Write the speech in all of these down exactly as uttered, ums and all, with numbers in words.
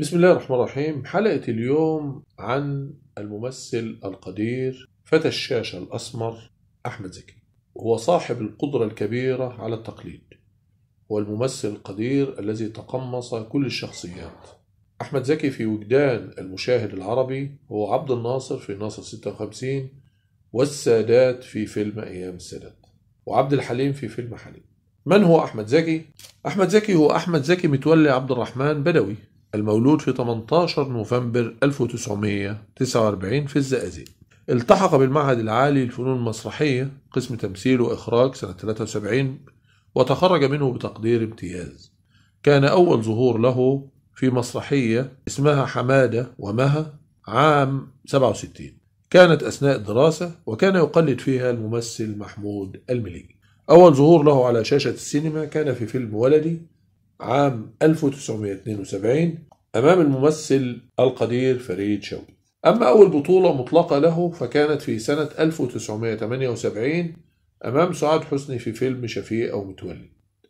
بسم الله الرحمن الرحيم. حلقة اليوم عن الممثل القدير فتى الشاشة الأسمر أحمد زكي، وهو صاحب القدرة الكبيرة على التقليد. هو الممثل القدير الذي تقمص كل الشخصيات. أحمد زكي في وجدان المشاهد العربي هو عبد الناصر في ناصر ستة وخمسين، والسادات في فيلم أيام السادات، وعبد الحليم في فيلم حليم. من هو أحمد زكي؟ أحمد زكي هو أحمد زكي متولي عبد الرحمن بدوي، المولود في ثمانية عشر نوفمبر ألف وتسعمائة وتسعة وأربعين في الزقازيق. التحق بالمعهد العالي للفنون المسرحية قسم تمثيل وإخراج سنة ثلاثة وسبعين، وتخرج منه بتقدير امتياز. كان أول ظهور له في مسرحية اسمها حمادة ومها عام سبعة وستين، كانت أثناء الدراسة، وكان يقلد فيها الممثل محمود المليجي. أول ظهور له على شاشة السينما كان في فيلم ولدي عام ألف وتسعمائة واثنين وسبعين أمام الممثل القدير فريد شوقي. أما أول بطولة مطلقة له فكانت في سنة ألف وتسعمائة وثمانية وسبعين أمام سعاد حسني في فيلم شفيق أو متولي.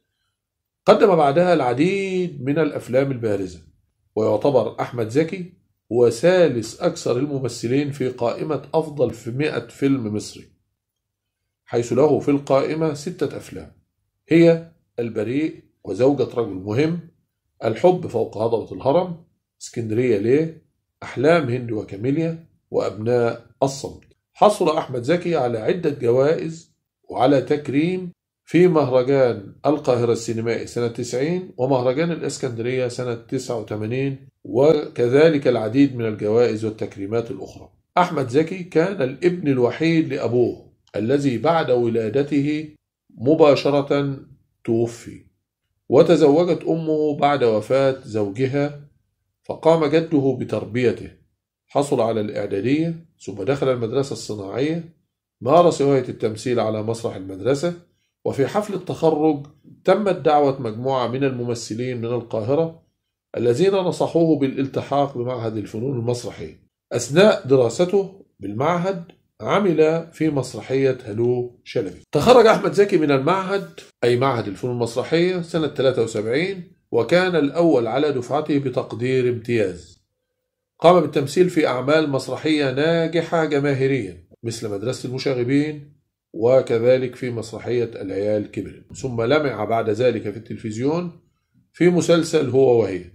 قدم بعدها العديد من الأفلام البارزة، ويعتبر أحمد زكي هو ثالث أكثر الممثلين في قائمة أفضل في مئة فيلم مصري، حيث له في القائمة ستة أفلام هي البريء، وزوجة رجل مهم، الحب فوق هضبة الهرم، اسكندرية ليه، أحلام هند وكاميليا، وأبناء الصمت. حصل أحمد زكي على عدة جوائز وعلى تكريم في مهرجان القاهرة السينمائي سنة تسعين ومهرجان الإسكندرية سنة تسعة وثمانين، وكذلك العديد من الجوائز والتكريمات الأخرى. أحمد زكي كان الابن الوحيد لأبوه الذي بعد ولادته مباشرة توفي، وتزوجت أمه بعد وفاة زوجها، فقام جده بتربيته. حصل على الإعدادية ثم دخل المدرسة الصناعية، مارس هواية التمثيل على مسرح المدرسة، وفي حفل التخرج تمت دعوة مجموعة من الممثلين من القاهرة الذين نصحوه بالالتحاق بمعهد الفنون المسرحية. أثناء دراسته بالمعهد عمل في مسرحية هلو شلبي. تخرج أحمد زكي من المعهد أي معهد الفنون المسرحية سنة ثلاثة وسبعين، وكان الأول على دفعته بتقدير امتياز. قام بالتمثيل في أعمال مسرحية ناجحة جماهيريا مثل مدرسة المشاغبين، وكذلك في مسرحية العيال كبرت، ثم لمع بعد ذلك في التلفزيون في مسلسل هو وهي،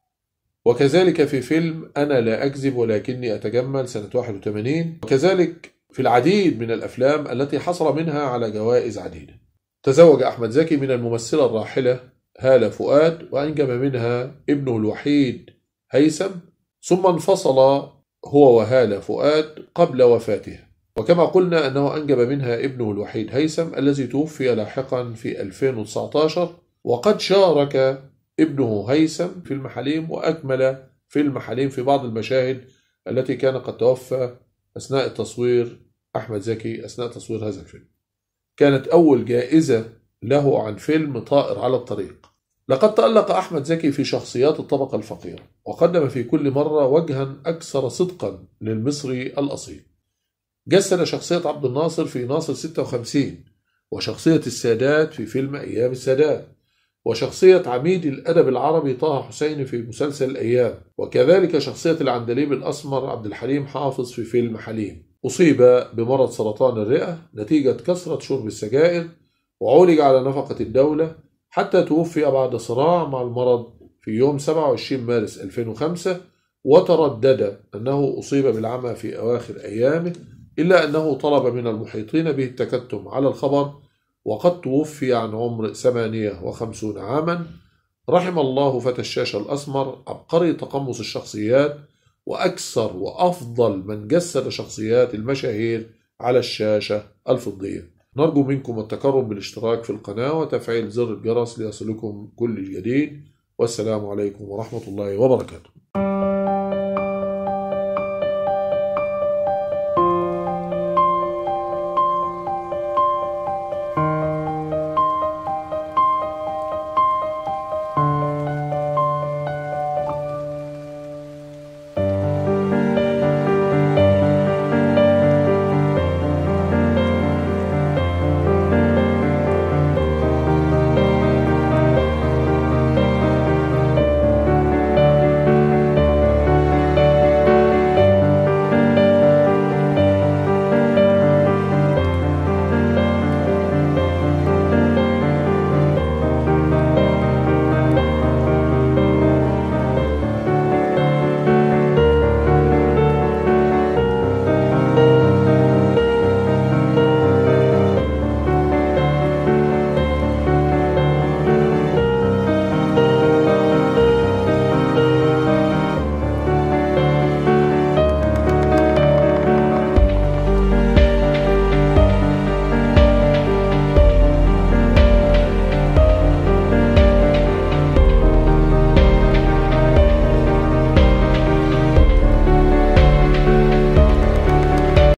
وكذلك في فيلم أنا لا أكذب ولكني أتجمل سنة واحد وثمانين، وكذلك في العديد من الأفلام التي حصل منها على جوائز عديدة. تزوج أحمد زكي من الممثلة الراحلة هالة فؤاد، وأنجب منها ابنه الوحيد هيثم، ثم انفصل هو وهالة فؤاد قبل وفاتها، وكما قلنا أنه أنجب منها ابنه الوحيد هيثم الذي توفي لاحقا في ألفين وتسعة عشر. وقد شارك ابنه هيثم فيلم حليم، وأكمل فيلم حليم في بعض المشاهد التي كان قد توفى أثناء التصوير أحمد زكي أثناء تصوير هذا الفيلم. كانت أول جائزة له عن فيلم طائر على الطريق. لقد تألق أحمد زكي في شخصيات الطبقة الفقيرة، وقدم في كل مرة وجها أكثر صدقا للمصري الأصيل. جسد شخصية عبد الناصر في ناصر ستة وخمسين، وشخصية السادات في فيلم أيام السادات، وشخصية عميد الأدب العربي طه حسين في مسلسل الأيام، وكذلك شخصية العندليب الأسمر عبد الحليم حافظ في فيلم حليم. أصيب بمرض سرطان الرئة نتيجة كثرة شرب السجائر، وعولج على نفقة الدولة حتى توفي بعد صراع مع المرض في يوم سبعة وعشرين مارس ألفين وخمسة، وتردد أنه أصيب بالعمى في أواخر أيامه، إلا أنه طلب من المحيطين به التكتم على الخبر، وقد توفي عن عمر ثمانية وخمسين عاما. رحم الله فتى الشاشة الأسمر، عبقري تقمص الشخصيات، وأكثر وأفضل من جسد شخصيات المشاهير على الشاشة الفضية. نرجو منكم التكرم بالاشتراك في القناة وتفعيل زر الجرس ليصلكم كل الجديد، والسلام عليكم ورحمة الله وبركاته.